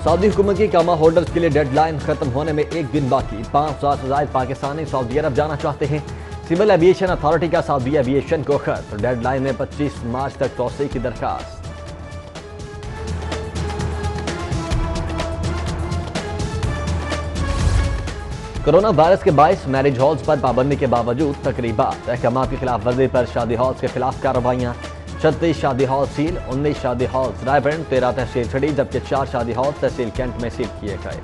Saudi हुकूमत की कामा holders के लिए डेडलाइन खत्म होने में एक दिन बाकी। 500 से ज्यादा पाकिस्तानी सऊदी अरब जाना चाहते हैं। सिविल एविएशन अथॉरिटी का सऊदी एविएशन को खत, डेडलाइन में 25 मार्च तक तोसी की दरखास्त। कोरोना वायरस के बायस मैरिज हॉल्स पर पाबंदी के बावजूद तकरीबात, अहकाम की खिलाफ वर्जी पर शादी हॉल्स के खिलाफ कार्रवाइयां। 36 शादी हॉल सील, 19 शादी हॉल्स रायबरेली, 13 तहसील छड़ी, जबकि 4 शादी हॉल तहसील कैंट में सील किए गए।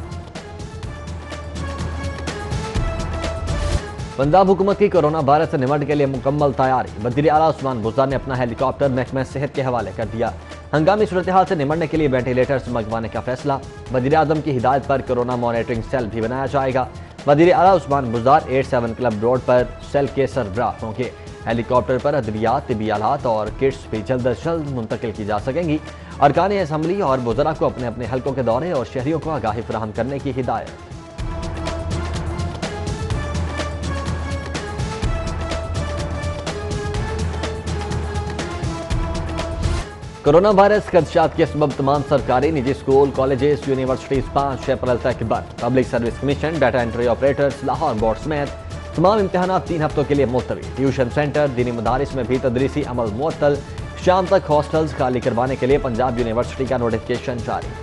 पंजाब हुकूमत की कोरोना वायरस से निपटने के लिए मुकम्मल तैयारी। वज़ीर आला उस्मान बुज़दार ने अपना हेलीकॉप्टर महकमा सेहत के हवाले कर दिया। हंगामी सूरत हाल से निपटने के लिए वेंटिलेटर्स मंगवाने का फैसला। वज़ीर आज़म की हिदायत पर कोरोना मॉनिटरिंग सेल भी बनाया जाएगा। वज़ीर आला उस्मान बुज़दार 87 क्लब रोड पर सेल के सरबराह होंगे। हेलीकॉप्टर पर अद्वियात, तिबी आलात और किट्स भी जल्द अज जल्द मुंतकिल की जा सकेंगी। अरकान असम्बली और वज़रा को अपने अपने हल्कों के दौरे और शहरियों को आगाही फराहम करने की हिदायत। कोरोना वायरस खदशात के सबब तमाम सरकारी निजी स्कूल, कॉलेजेस, यूनिवर्सिटीज 5 अप्रैल तक बंद। Public service commission, data entry operators, Lahore board समेत तमाम इम्तहानात 3 हफ्तों के लिए मुलतवी। ट्यूशन सेंटर, दीनी मदारिस में भी तदरीसी अमल मुअत्तल। शाम तक हॉस्टल्स खाली करवाने के लिए पंजाब यूनिवर्सिटी का नोटिफिकेशन जारी।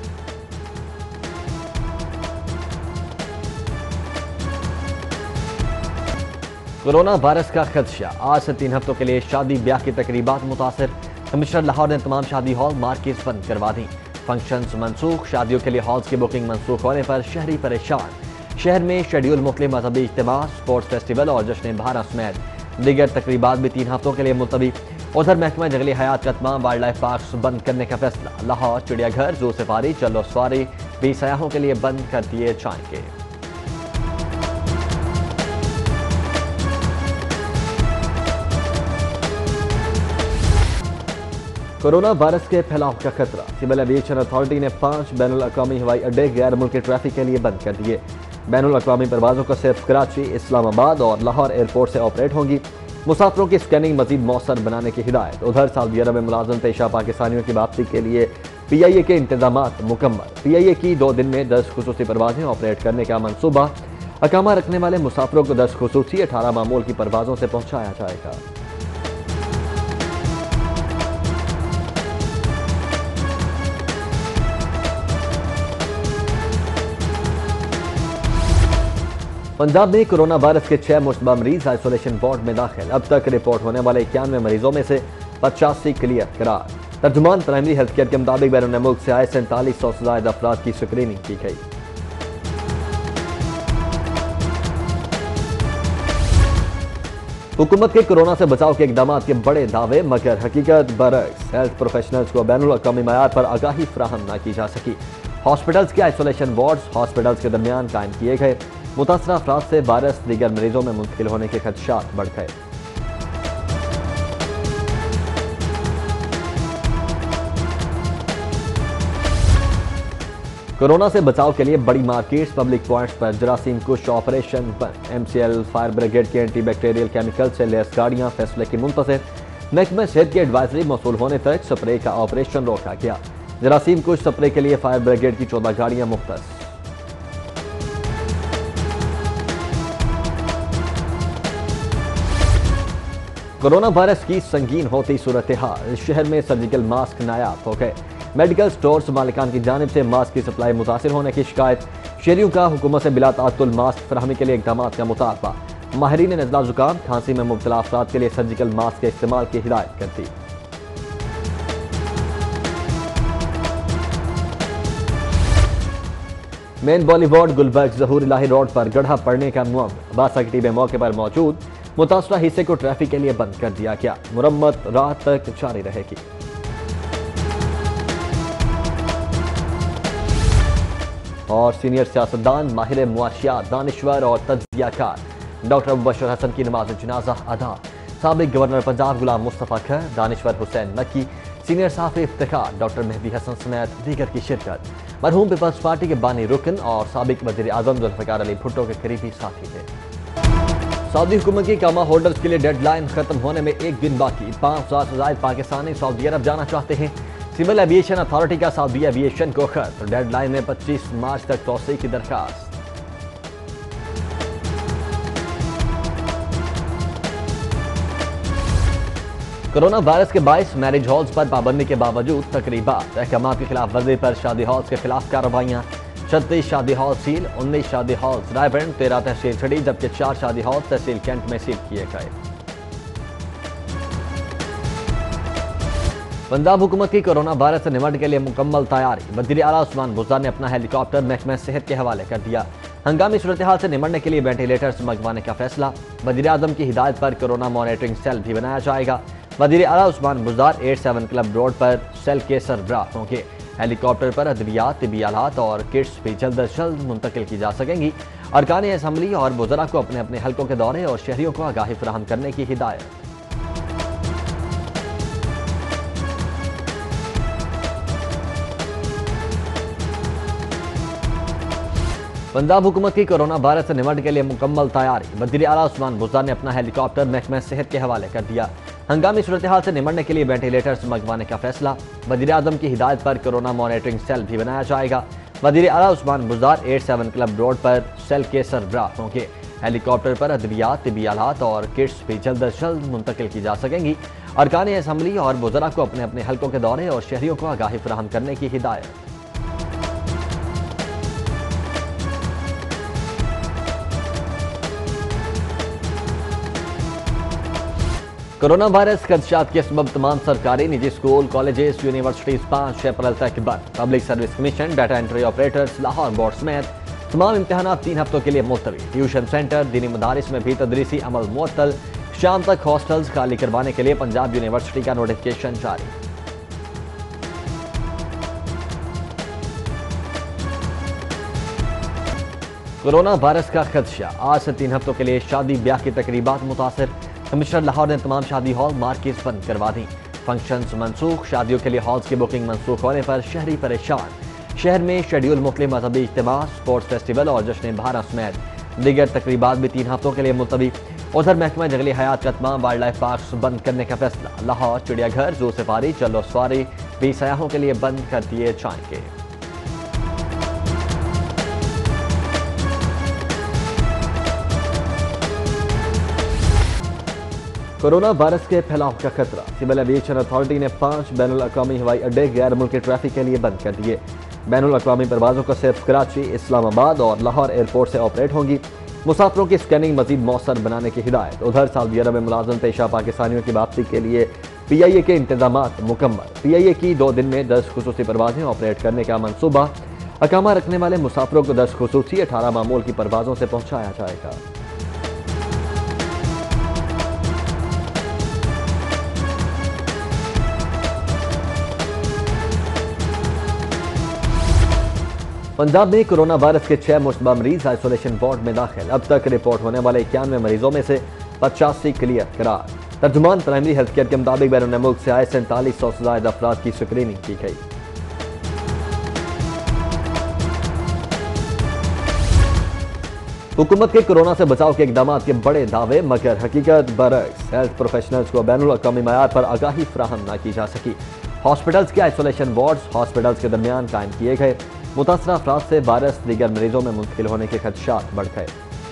कोरोना वायरस का खदशा, आज से 3 हफ्तों के लिए शादी ब्याह की तकरीबात मुतासर। कमिश्नर लाहौर ने तमाम शादी हॉल मार्केट्स बंद करवा दी। फंक्शंस मनसूख, शादियों के लिए हॉल्स की बुकिंग मनसूख होने पर शहरी परेशान। शहर में शेड्यूल मुख्तलिफ मजहबी इज्तिमा, स्पोर्ट्स फेस्टिवल और जश्न बहार समेत दीगर तकरीबात भी 3 हफ्तों के लिए मुलतवी। उधर महकमा जंगली हयात का तमाम वाइल्ड लाइफ पार्क्स बंद करने का फैसला। लाहौर चिड़ियाघर, जू सफारी, चलो सवारी भी सयाहों के लिए बंद कर दिए जाएंगे। कोरोना वायरस के फैलाव का खतरा, सिविल एविएशन अथॉरिटी ने 5 बैनुल अक़वामी हवाई अड्डे गैर मुल्की ट्रैफिक के लिए बंद कर दिए। बैनुल अक़वामी परवाज़ों को सिर्फ कराची, इस्लामाबाद और लाहौर एयरपोर्ट से ऑपरेट होंगी। मुसाफिरों की स्कैनिंग मजीद मौसर बनाने की हिदायत। उधर सऊदी अरब में मुलाजिम पेशा पाकिस्तानियों की वापसी के लिए PIA के इंतजामात मुकम्मल। PIA की 2 दिन में 10 खुसूसी परवाजें ऑपरेट करने का मनसूबा। अकामा रखने वाले मुसाफिरों को 10 खुसूसी, 18 मामूल की परवाजों से पहुँचाया जाएगा। पंजाब में कोरोना वायरस के 6 मुश्तबा मरीज आइसोलेशन वार्ड में दाखिल। अब तक रिपोर्ट होने वाले 91 मरीजों में से 85 क्लियर करार। तर्जुमान प्राइमरी हेल्थ केयर के मुताबिक बैरून मुल्क से आए 4700 से ज्यादा अफराद की स्क्रीनिंग की गई। हुकूमत के कोरोना से बचाव के इकदाम के बड़े दावे, मगर हकीकत बरक्स। हेल्थ प्रोफेशनल्स को बैनुल अक़वामी मयार पर आगाही फराहम न की जा सकी। हॉस्पिटल्स के आइसोलेशन वार्ड्स हॉस्पिटल्स के दरमियान कायम किए गए। मुतासरा अफराद से वायरस दीगर मरीजों में मुंतकिल होने के खदशात बढ़ गए। कोरोना से बचाव के लिए बड़ी मार्केट्स, पब्लिक पॉइंट्स पर जरासीम कुश ऑपरेशन बंद। MCL फायर ब्रिगेड के एंटी बैक्टीरियल केमिकल से लैस गाड़ियां फैसले की मुंतज़िर। महकमा सेहत की एडवाइजरी मौसूल होने तक स्प्रे का ऑपरेशन रोका गया। जरासीम कुश स्प्रे के लिए फायर ब्रिगेड की 14 गाड़ियां मुख्तस। कोरोना वायरस की संगीन होती सूरत हाल, शहर में सर्जिकल मास्क नायाब हो गए। मेडिकल स्टोर्स मालिकान की जानिब से मास्क की सप्लाई मुतासिर होने की शिकायत। शहरियों का हुकूमत से बिला तातुल मास्क फराहमी के लिए इकदाम का मुतालबा। माहिरीन ने नज़ला जुकाम, खांसी में मुब्तला अफराद के लिए सर्जिकल मास्क के इस्तेमाल की हिदायत कर दी। Main boulevard Gulberg Zahoor Elahi road पर गड्ढा पड़ने का मामला। बासा की टीमें मौके पर मौजूद। मुतासरा हिस्से को ट्रैफिक के लिए बंद कर दिया गया। मुरम्मत रात तक जारी रहेगी। और सीनियर सियासतदान, माहिर मुआशियात, दानिश्वर और तज्जियाकार डॉक्टर मुबशर हसन की नमाज जनाजा अदा। साबिक गवर्नर पंजाब गुलाम मुस्तफ़ा खैर, दानिश्वर हुसैन मक्की, सीनियर सहाफ़ी इफ्तिखार डॉक्टर मेहदी हसन समेत दीगर की शिरकत। मरहूम पीपल्स पार्टी के बानी रुकन और साबिक वज़ीर आज़म जुल्फ़िकार अली भुट्टो के करीबी साथी थे। सऊदी हुकूमत की कामा होल्डर्स के लिए डेडलाइन खत्म होने में एक दिन बाकी। 5,000 से ज्यादा पाकिस्तानी सऊदी अरब जाना चाहते हैं। सिविल एविएशन अथॉरिटी का सऊदी एविएशन को खत, डेडलाइन में 25 मार्च तक तौसीह की दरखास्त। कोरोना वायरस के बायस मैरिज हॉल्स पर पाबंदी के बावजूद तकरीबात, अहकामात की खिलाफ वर्जी पर शादी हॉल्स के खिलाफ कार्रवाइयां। 36 शादी हॉल सील, 19 शादी हॉल्स रायबरेली, 13 तहसील छड़ी, जबकि 4 शादी हॉल तहसील कैंट में सील किए गए। पंजाब हुकूमत की कोरोना वायरस से निपटने के लिए मुकम्मल तैयारी, वज़ीर आला उस्मान बुज़दार ने अपना हेलीकॉप्टर महकमा सेहत के हवाले कर दिया। हंगामी सूरत हाल से निपटने के लिए वेंटिलेटर्स मंगवाने का फैसला, वज़ीर आज़म की हिदायत पर कोरोना मॉनिटरिंग सेल भी बनाया जाएगा। वज़ीर आला उस्मान बुज़दार 87 क्लब रोड पर सेल के सरबराह होंगे। हेलीकॉप्टर पर अद्वियात, तिबी आलात और किट्स भी जल्द अज जल्द मुंतकिल की जा सकेंगी। अरकान असम्बली और वज़रा को अपने अपने हल्कों के दौरे और शहरियों को आगाही फराहम करने की हिदायत। पंजाब हुकूमत की कोरोना वायरस से निपटने के लिए मुकम्मल तैयारी, वज़ीर आला उस्मान बुज़दार ने अपना हेलीकॉप्टर महकमा सेहत के हवाले कर दिया। हंगामी सूरत हाल से निपटने के लिए वेंटिलेटर्स मंगवाने का फैसला, वज़ीर आज़म की हिदायत पर कोरोना मॉनिटरिंग सेल भी बनाया जाएगा। वज़ीर आला उस्मान बुज़दार 87 क्लब रोड पर सेल के सरबराह होंगे। हेलीकॉप्टर पर अद्वियात, तिबी आलात और किट्स भी जल्द अज जल्द मुंतकिल की जा सकेंगी। अरकान असम्बली और वज़रा को अपने अपने हल्कों के दौरे और शहरियों को आगाही फराहम करने की हिदायत। कोरोना वायरस खदशात के सबब तमाम सरकारी निजी स्कूल, कॉलेजेस, यूनिवर्सिटीज 5 अप्रैल तक बंद। Public service commission, data entry operators, Lahore board समेत तमाम इम्तहानात 3 हफ्तों के लिए मुलतवी। ट्यूशन सेंटर, दीनी मदारिस में भी तदरीसी अमल मुअत्तल। शाम तक हॉस्टल्स खाली करवाने के लिए पंजाब यूनिवर्सिटी का नोटिफिकेशन जारी। कोरोना वायरस का खदशा, आज से 3 हफ्तों के लिए शादी ब्याह की तकरीबात मुतासिर। कमिश्नर लाहौर ने तमाम शादी हॉल, मार्केट्स बंद करवा दी। फंक्शंस मनसूख, शादियों के लिए हॉल्स की बुकिंग मनसूख होने पर शहरी परेशान। शहर में शेड्यूल मुख्तलिफ मजहबी इज्तिमा, स्पोर्ट्स फेस्टिवल और जश्न बहार समेत दीगर तकरीबात भी 3 हफ्तों के लिए मुलतवी। उधर महकमा जंगली हयात का तमाम वाइल्ड लाइफ पार्क्स बंद करने का फैसला। लाहौर चिड़ियाघर, जू सफारी, चलो सवारी भी सयाहों के लिए बंद कर दिए जाएंगे। कोरोना वायरस के फैलाव का खतरा, सिविल एविएशन अथॉरिटी ने 5 बैनुल अक़वामी हवाई अड्डे गैर मुल्की ट्रैफिक के लिए बंद कर दिए। बैनुल अक़वामी परवाज़ों को सिर्फ कराची, इस्लामाबाद और लाहौर एयरपोर्ट से ऑपरेट होंगी। मुसाफिरों की स्कैनिंग मजीद मौसर बनाने की हिदायत। उधर सऊदी अरब में मुलाजिम पेशा पाकिस्तानियों की वापसी के लिए PIA के इंतजामात मुकम्मल। PIA की 2 दिन में 10 खुसूसी परवाजें ऑपरेट करने का मनसूबा। अकामा रखने वाले मुसाफिरों को 10 खुसूसी 18 मामूल की परवाजों से पहुँचाया जाएगा। पंजाब में कोरोना वायरस के 6 मुश्तबा मरीज आइसोलेशन वार्ड में दाखिल। अब तक रिपोर्ट होने वाले 91 मरीजों में से 85 क्लियर करार। तर्जुमान प्राइमरी हेल्थ केयर के मुताबिक बैरून मुल्क से आए 4700 से ज्यादा अफराद की स्क्रीनिंग की गई। हुकूमत के कोरोना से बचाव के इकदाम के बड़े दावे, मगर हकीकत बरक्स। हेल्थ प्रोफेशनल्स को बैनुल अक़वामी मयार पर आगाही फराहम न की जा सकी। हॉस्पिटल्स के आइसोलेशन वार्ड्स हॉस्पिटल्स के दरमियान कायम किए गए। मुतासरा अफराद से वायरस दीगर मरीजों में मुंतकिल होने के खदशात बढ़ गए।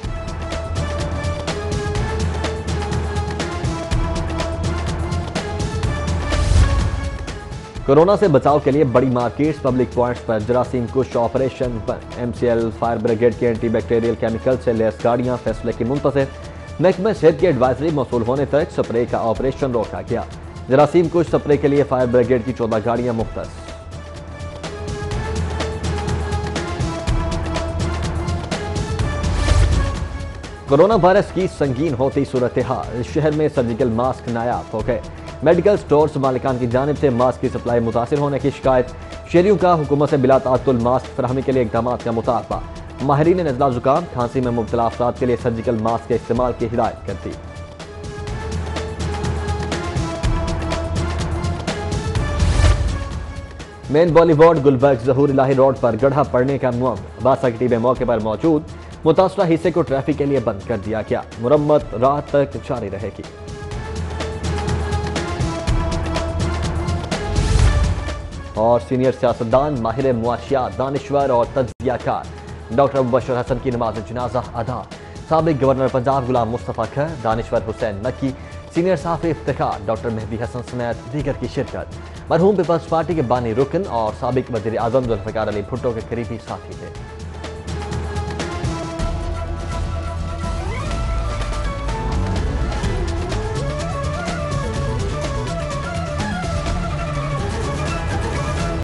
कोरोना से बचाव के लिए बड़ी मार्केट्स, पब्लिक पॉइंट्स पर जरासीम कुश ऑपरेशन बंद। MCL फायर ब्रिगेड के एंटी बैक्टीरियल केमिकल से लैस गाड़ियां फैसले की मुंतज़िर। महकमा सेहत की एडवाइजरी मौसूल होने तक स्प्रे का ऑपरेशन रोका गया। जरासीम कुश स्प्रे के लिए फायर ब्रिगेड की 14 गाड़ियां मुख्तस। कोरोना वायरस की संगीन होती सूरत हाल, शहर में सर्जिकल मास्क नायाब हो गए। मेडिकल स्टोर्स मालिकान की जानिब से मास्क की सप्लाई मुतासिर होने की शिकायत। शहरियों का हुकूमत से बिला तातुल मास्क फराहमी के लिए इकदाम का मुतालबा। माहिरीन ने नज़ला जुकाम खांसी में मुब्तला अफराद के लिए सर्जिकल मास्क के इस्तेमाल की हिदायत कर दी। Main boulevard Gulberg Zahoor Elahi road पर गड्ढा पड़ने का मामला। बासा की टीमें मौके पर मौजूद। मुतासरा हिस्से को ट्रैफिक के लिए बंद कर दिया गया। मुरम्मत रात तक जारी रहेगी। और सीनियर सियासतदान, माहिर मुआशियात, दानिश्वर और तज्जियाकार डॉक्टर मुबशर हसन की नमाज जनाजा अदा। साबिक गवर्नर पंजाब गुलाम मुस्तफ़ा खर, दानिश्वर हुसैन मक्की, सीनियर सहाफ़ी इफ्तिखार डॉक्टर मेहदी हसन समेत दीगर की शिरकत। मरहूम पीपल्स पार्टी के बानी रुकन और साबिक वज़ीर आज़म जुल्फ़िकार अली भुट्टो के करीबी साथी थे।